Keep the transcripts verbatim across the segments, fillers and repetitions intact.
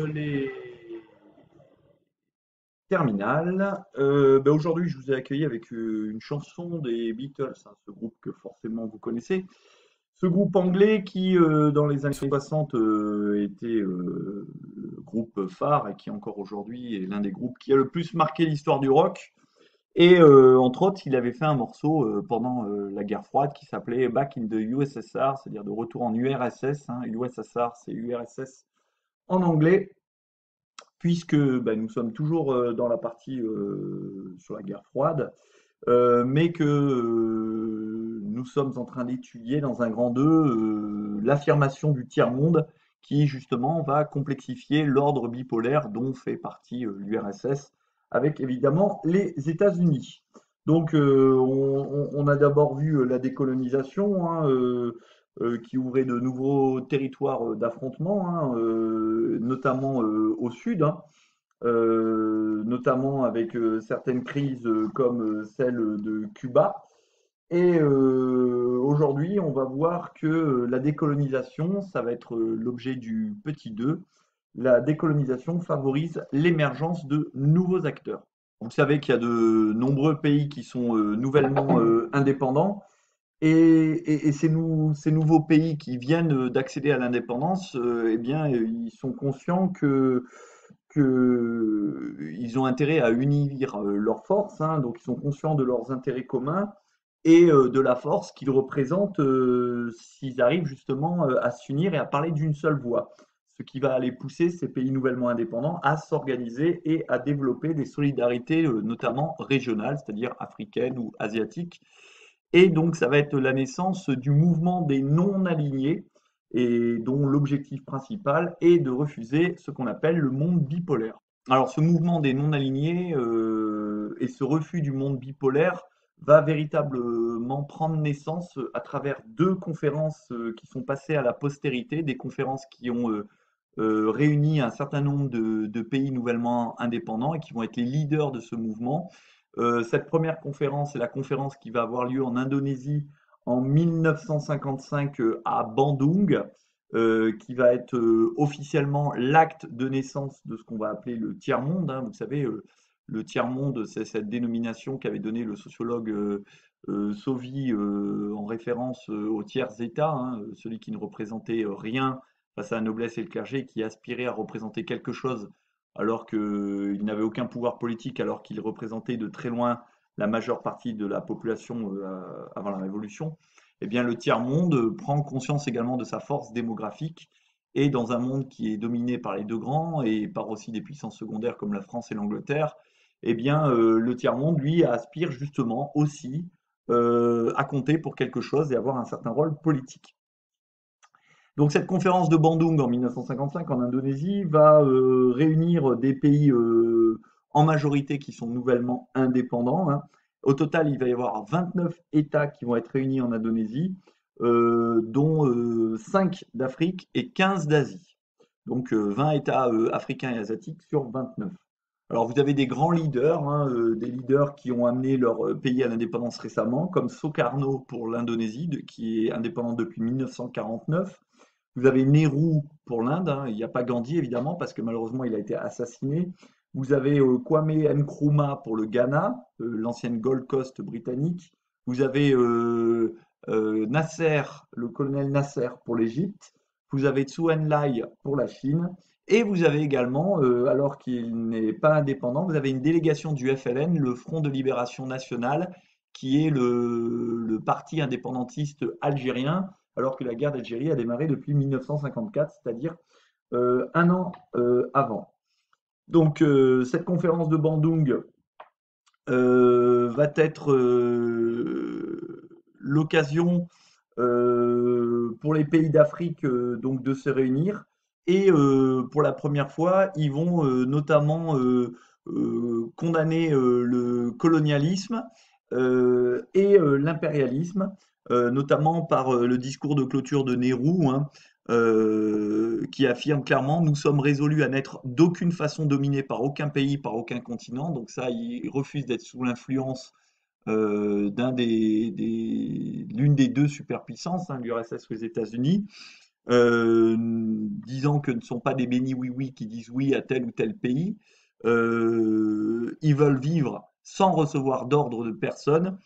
les terminales. Euh, ben aujourd'hui, je vous ai accueilli avec euh, une chanson des Beatles, hein, ce groupe que forcément vous connaissez. Ce groupe anglais qui, euh, dans les années soixante, euh, était euh, le groupe phare et qui encore aujourd'hui est l'un des groupes qui a le plus marqué l'histoire du rock. Et euh, entre autres, il avait fait un morceau euh, pendant euh, la guerre froide qui s'appelait Back in the U S S R, c'est-à-dire de retour en U R S S. Hein. U S S R, c'est U R S S en anglais, puisque bah, nous sommes toujours euh, dans la partie euh, sur la guerre froide, euh, mais que euh, nous sommes en train d'étudier dans un grand deux euh, l'affirmation du tiers-monde qui justement va complexifier l'ordre bipolaire dont fait partie euh, l'U R S S, avec évidemment les États-Unis. Donc euh, on, on- a d'abord vu euh, la décolonisation, hein, euh, euh, qui ouvrait de nouveaux territoires euh, d'affrontement, hein, euh, notamment euh, au sud, hein, euh, notamment avec euh, certaines crises euh, comme euh, celle de Cuba. Et euh, aujourd'hui, on va voir que euh, la décolonisation, ça va être euh, l'objet du petit deux. La décolonisation favorise l'émergence de nouveaux acteurs. Vous savez qu'il y a de nombreux pays qui sont euh, nouvellement euh, indépendants et, et- et ces, nou- ces nouveaux pays qui viennent euh, d'accéder à l'indépendance, euh, eh bien, euh, ils sont conscients que, que ils ont intérêt à unir euh, leurs forces, hein, donc ils sont conscients de leurs intérêts communs et euh, de la force qu'ils représentent euh, s'ils arrivent justement euh, à s'unir et à parler d'une seule voix. Ce qui va aller pousser ces pays nouvellement indépendants à s'organiser et à développer des solidarités, euh, notamment régionales, c'est-à-dire africaines ou asiatiques, et donc, ça va être la naissance du mouvement des non-alignés, et dont l'objectif principal est de refuser ce qu'on appelle le monde bipolaire. Alors, ce mouvement des non-alignés euh, et ce refus du monde bipolaire va véritablement prendre naissance à travers deux conférences euh, qui sont passées à la postérité, des conférences qui ont euh, euh, réuni un certain nombre de, de pays nouvellement indépendants et qui vont être les leaders de ce mouvement. Euh, cette première conférence est la conférence qui va avoir lieu en Indonésie en mille neuf cent cinquante-cinq euh, à Bandung, euh, qui va être euh, officiellement l'acte de naissance de ce qu'on va appeler le tiers-monde. Hein. Vous savez, euh, le tiers-monde, c'est cette dénomination qu'avait donnée le sociologue euh, euh, Sauvy euh, en référence euh, au tiers-État, hein, celui qui ne représentait euh, rien face à la noblesse et le clergé, qui aspirait à représenter quelque chose alors qu'il n'avait aucun pouvoir politique, alors qu'il représentait de très loin la majeure partie de la population euh, avant la Révolution. Eh bien, le tiers-monde prend conscience également de sa force démographique et dans un monde qui est dominé par les deux grands et par aussi des puissances secondaires comme la France et l'Angleterre, eh bien, euh, le tiers-monde, lui, aspire justement aussi euh, à compter pour quelque chose et avoir un certain rôle politique. Donc cette conférence de Bandung en mille neuf cent cinquante-cinq en Indonésie va euh, réunir des pays euh, en majorité qui sont nouvellement indépendants. Hein. Au total, il va y avoir vingt-neuf États qui vont être réunis en Indonésie, euh, dont euh, cinq d'Afrique et quinze d'Asie. Donc euh, vingt États euh, africains et asiatiques sur vingt-neuf. Alors vous avez des grands leaders, hein, euh, des leaders qui ont amené leur euh, pays à l'indépendance récemment, comme Sukarno pour l'Indonésie, de- qui est indépendante depuis mille neuf cent quarante-neuf. Vous avez Nehru pour l'Inde, hein. Il n'y a pas Gandhi évidemment parce que malheureusement il a été assassiné. Vous avez euh, Kwame Nkrumah pour le Ghana, euh, l'ancienne Gold Coast britannique. Vous avez euh, euh, Nasser, le colonel Nasser pour l'Égypte. Vous avez Zhou Enlai pour la Chine. Et vous avez également, euh, alors qu'il n'est pas indépendant, vous avez une délégation du F L N, le Front de Libération Nationale, qui est le, le parti indépendantiste algérien alors que la guerre d'Algérie a démarré depuis mille neuf cent cinquante-quatre, c'est-à-dire euh, un an euh, avant. Donc euh, cette conférence de Bandung euh, va être euh, l'occasion euh, pour les pays d'Afrique euh, donc de se réunir et euh, pour la première fois ils vont euh, notamment euh, euh, condamner euh, le colonialisme euh, et euh, l'impérialisme, euh, notamment par euh, le discours de clôture de Nehru, hein, euh, qui affirme clairement: nous sommes résolus à n'être d'aucune façon dominés par aucun pays, par aucun continent. Donc ça, il refuse d'être sous l'influence euh, d'un des, des- l'une des deux superpuissances, hein, l'U R S S ou les États-Unis. euh, disant que ne sont pas des bénis oui-oui qui disent oui à tel ou tel pays. Euh, ils veulent vivre sans recevoir d'ordre de personne.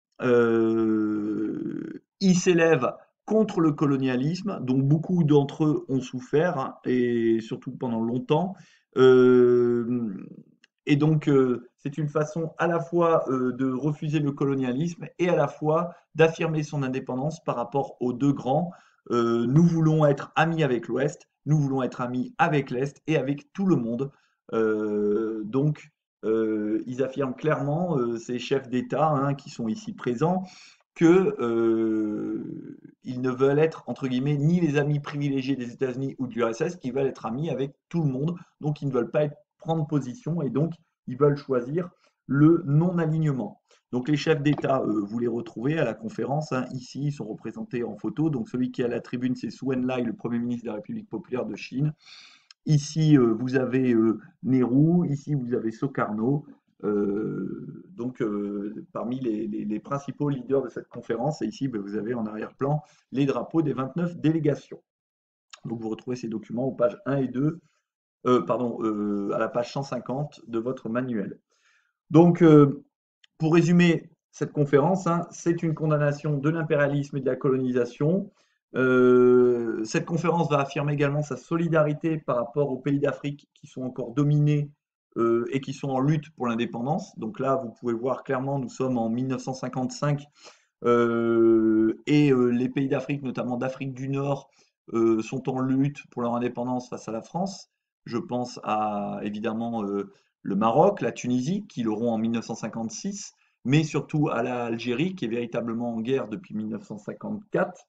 Euh, ils s'élèvent contre le colonialisme, dont beaucoup d'entre eux ont souffert, hein, et surtout pendant longtemps. Euh, et donc, euh, c'est une façon à la fois euh, de refuser le colonialisme et à la fois d'affirmer son indépendance par rapport aux deux grands. Euh, nous voulons être amis avec l'Ouest, nous voulons être amis avec l'Est et avec tout le monde. Euh, donc, euh, ils affirment clairement, euh, ces chefs d'État, hein, qui sont ici présents, que euh, ils ne veulent être, entre guillemets, ni les amis privilégiés des États-Unis ou de l'U R S S, qu'ils veulent être amis avec tout le monde. Donc, ils ne veulent pas être, prendre position et donc ils veulent choisir le non-alignement. Donc, les chefs d'État, euh, vous les retrouvez à la conférence, hein, ici, ils sont représentés en photo. Donc, celui qui est à la tribune, c'est Zhou Enlai, le Premier ministre de la République populaire de Chine. Ici, euh, vous avez euh, Nehru, ici, vous avez Sukarno. Euh, donc, euh, parmi les, les- les principaux leaders de cette conférence, et ici, ben, vous avez en arrière-plan les drapeaux des vingt-neuf délégations. Donc, vous retrouvez ces documents aux pages un et deux, euh, pardon, euh, à la page cent cinquante de votre manuel. Donc, euh, pour résumer cette conférence, hein, c'est une condamnation de l'impérialisme et de la colonisation. Euh, cette conférence va affirmer également sa solidarité par rapport aux pays d'Afrique qui sont encore dominés euh, et qui sont en lutte pour l'indépendance. Donc là, vous pouvez voir clairement, nous sommes en mille neuf cent cinquante-cinq euh, et euh, les pays d'Afrique, notamment d'Afrique du Nord, euh, sont en lutte pour leur indépendance face à la France. Je pense à évidemment euh, le Maroc, la Tunisie, qui l'auront en mille neuf cent cinquante-six, mais surtout à l'Algérie, qui est véritablement en guerre depuis mille neuf cent cinquante-quatre.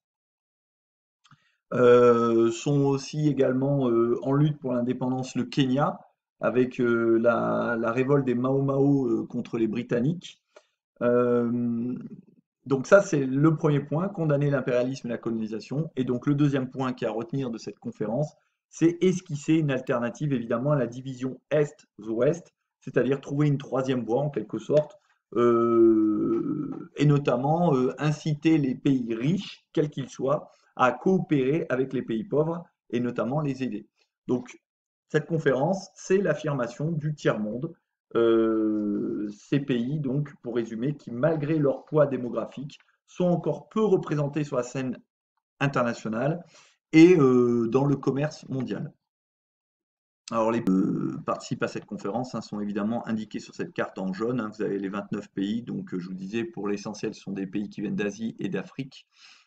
Euh, sont aussi également euh, en lutte pour l'indépendance le Kenya, avec euh, la, la révolte des Mao Mao euh, contre les Britanniques. Euh, donc ça, c'est le premier point, condamner l'impérialisme et la colonisation. Et donc le deuxième point qui est à retenir de cette conférence, c'est esquisser une alternative évidemment à la division Est-Ouest, c'est-à-dire trouver une troisième voie en quelque sorte, euh, et notamment euh, inciter les pays riches, quels qu'ils soient, à coopérer avec les pays pauvres et notamment les aider. Donc cette conférence, c'est l'affirmation du tiers-monde, euh, ces pays, donc, pour résumer, qui, malgré leur poids démographique, sont encore peu représentés sur la scène internationale et euh, dans le commerce mondial. Alors, les euh, participent à cette conférence, hein, sont évidemment indiqués sur cette carte en jaune, hein. Vous avez les vingt-neuf pays, donc euh, je vous disais, pour l'essentiel, ce sont des pays qui viennent d'Asie et d'Afrique.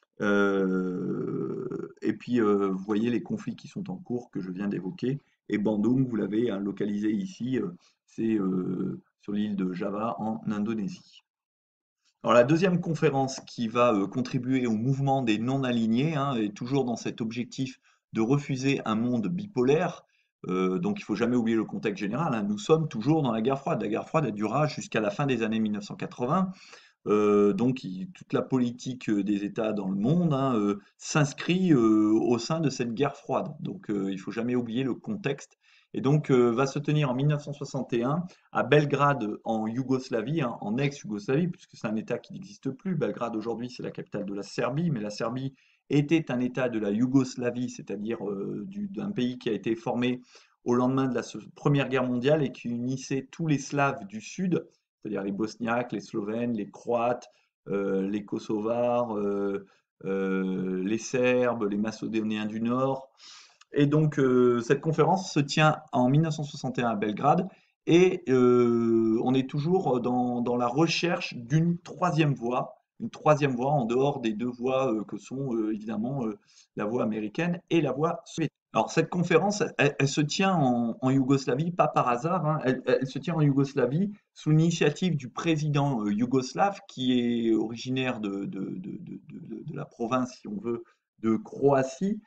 Euh, et puis, euh, vous voyez les conflits qui sont en cours que je viens d'évoquer. Et Bandung, vous l'avez, hein, localisé ici, euh, c'est euh, sur l'île de Java en Indonésie. Alors, la deuxième conférence qui va euh, contribuer au mouvement des non-alignés, hein, est toujours dans cet objectif de refuser un monde bipolaire. Euh, donc, il ne faut jamais oublier le contexte général, hein. Nous sommes toujours dans la guerre froide. La guerre froide, elle durera jusqu'à la fin des années mille neuf cent quatre-vingts. Euh, donc, il- toute la politique euh, des États dans le monde, hein, euh, s'inscrit euh, au sein de cette guerre froide. Donc, euh, il faut jamais oublier le contexte. Et donc, euh, va se tenir en mille neuf cent soixante et un à Belgrade, en Yougoslavie, hein, en ex-Yougoslavie, puisque c'est un État qui n'existe plus. Belgrade, aujourd'hui, c'est la capitale de la Serbie, mais la Serbie était un État de la Yougoslavie, c'est-à-dire euh, du- d'un pays qui a été formé au lendemain de la se- Première Guerre mondiale et qui unissait tous les Slaves du Sud, c'est-à-dire les Bosniaques, les Slovènes, les Croates, euh, les Kosovars, euh, euh, les Serbes, les Macédoniens du Nord. Et donc, euh, cette conférence se tient en mille neuf cent soixante et un à Belgrade et euh, on est toujours dans, dans la recherche d'une troisième voie, une troisième voie en dehors des deux voies euh, que sont euh, évidemment euh, la voie américaine et la voie soviétique. Alors, cette conférence, elle, elle se tient en, en Yougoslavie, pas par hasard, hein. Elle, elle se tient en Yougoslavie sous l'initiative du président euh, yougoslave qui est originaire de, de, de, de, de, de la province, si on veut, de Croatie,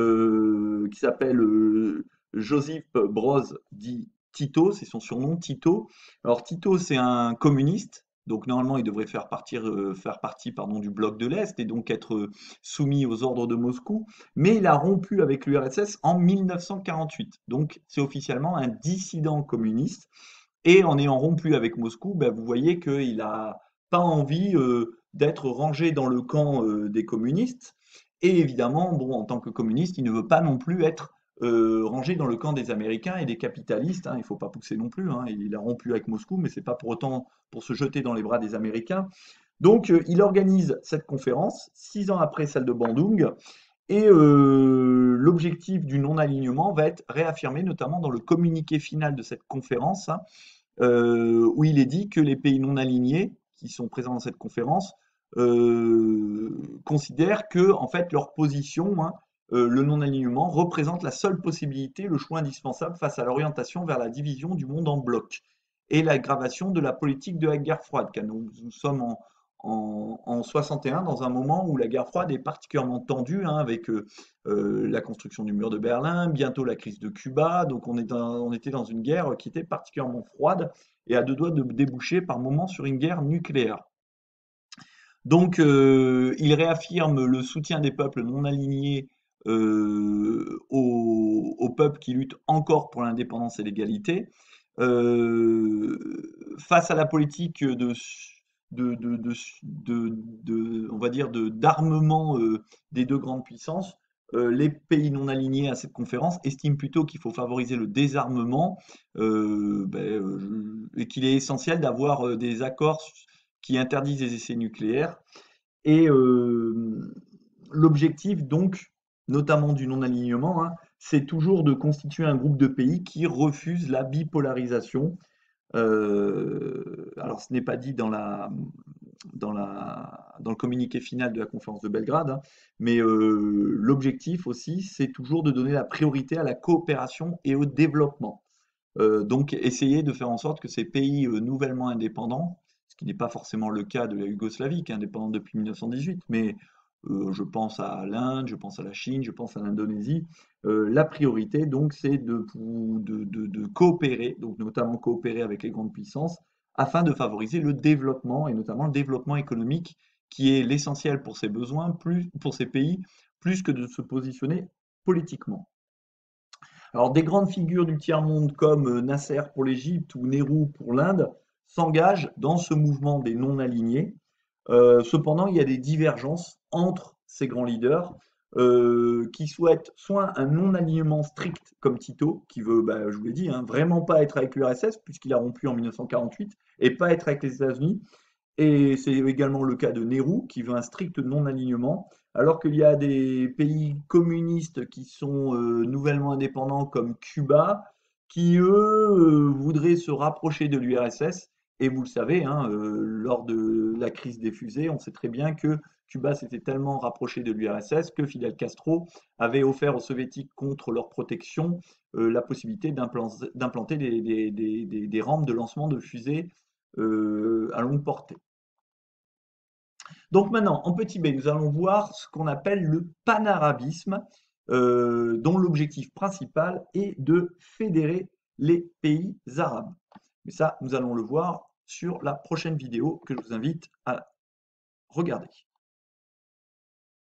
euh, qui s'appelle euh, Josip Broz dit Tito, c'est son surnom, Tito. Alors Tito, c'est un communiste, donc normalement il devrait faire, partir, euh, faire partie pardon, du bloc de l'Est et donc être euh, soumis aux ordres de Moscou, mais il a rompu avec l'U R S S en mille neuf cent quarante-huit, donc c'est officiellement un dissident communiste, et en ayant rompu avec Moscou, ben, vous voyez qu'il n'a pas envie euh, d'être rangé dans le camp euh, des communistes, Et évidemment, bon, en tant que communiste, il ne veut pas non plus être euh, rangé dans le camp des Américains et des capitalistes, hein. Il ne faut pas pousser non plus, hein. Il a rompu avec Moscou, mais c'est pas pour autant pour se jeter dans les bras des Américains. Donc, euh, il organise cette conférence six ans après celle de Bandung, et euh, l'objectif du non-alignement va être réaffirmé notamment dans le communiqué final de cette conférence, hein, euh, où il est dit que les pays non alignés qui sont présents dans cette conférence euh, considèrent que en fait leur position, hein, euh, le non-alignement, représente la seule possibilité, le choix indispensable face à l'orientation vers la division du monde en blocs et l'aggravation de la politique de la guerre froide, car nous, nous sommes en, en, en soixante et un, dans un moment où la guerre froide est particulièrement tendue, hein, avec euh, euh, la construction du mur de Berlin, bientôt la crise de Cuba. Donc on, est dans, on était dans une guerre qui était particulièrement froide et à deux doigts de déboucher par moments sur une guerre nucléaire. Donc euh, il réaffirme le soutien des peuples non alignés euh, aux, aux peuples qui luttent encore pour l'indépendance et l'égalité. Euh, face à la politique de, de, de, de, de- de- on va dire, de- d'armement euh, des deux grandes puissances, euh, les pays non alignés à cette conférence estiment plutôt qu'il faut favoriser le désarmement, euh, ben, euh, et qu'il est essentiel d'avoir euh, des accords qui interdisent les essais nucléaires. Et euh, l'objectif, donc, notamment du non-alignement, hein, c'est toujours de constituer un groupe de pays qui refuse la bipolarisation. Euh, alors, ce n'est pas dit dans la, dans la, dans le communiqué final de la conférence de Belgrade, hein, mais euh, l'objectif aussi, c'est toujours de donner la priorité à la coopération et au développement. Euh, donc, essayer de faire en sorte que ces pays euh, nouvellement indépendants, ce qui n'est pas forcément le cas de la Yougoslavie, qui est indépendante depuis mille neuf cent dix-huit, mais euh, je pense à l'Inde, je pense à la Chine, je pense à l'Indonésie. Euh, la priorité, donc, c'est de, de, de, de coopérer, donc notamment coopérer avec les grandes puissances, afin de favoriser le développement, et notamment le développement économique, qui est l'essentiel pour ces besoins, plus, pour ces pays, plus que de se positionner politiquement. Alors, des grandes figures du tiers-monde comme euh, Nasser pour l'Égypte ou Nehru pour l'Inde s'engagent dans ce mouvement des non-alignés. Euh, cependant, il y a des divergences entre ces grands leaders euh, qui souhaitent soit un non-alignement strict comme Tito, qui veut, bah, je vous l'ai dit, hein, vraiment pas être avec l'U R S S puisqu'il a rompu en mille neuf cent quarante-huit, et pas être avec les États-Unis, et c'est également le cas de Nehru, qui veut un strict non-alignement, alors qu'il y a des pays communistes qui sont euh, nouvellement indépendants, comme Cuba, qui, eux, euh, voudraient se rapprocher de l'U R S S. Et vous le savez, hein, euh, lors de la crise des fusées, on sait très bien que Cuba s'était tellement rapproché de l'U R S S que Fidel Castro avait offert aux soviétiques, contre leur protection, euh, la possibilité d'implanter des, des, des, des, des rampes de lancement de fusées euh, à longue portée. Donc maintenant, en petit b, nous allons voir ce qu'on appelle le panarabisme, euh, dont l'objectif principal est de fédérer les pays arabes. Mais ça, nous allons le voir sur la prochaine vidéo que je vous invite à regarder.